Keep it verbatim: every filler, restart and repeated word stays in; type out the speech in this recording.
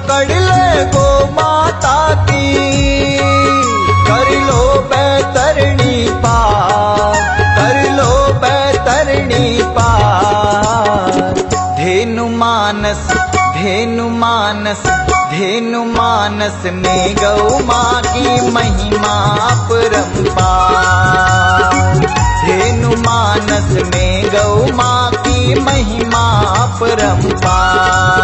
पकड़ ले गो माता की, कर लो बैतरणी पार, कर लो बैतरणी पार। धेनु मानस धेनु मानस धेनु मानस में गौ माँ की महिमा अपरंपार। धेनु मानस में गौ माँ की महिमा अपरंपार।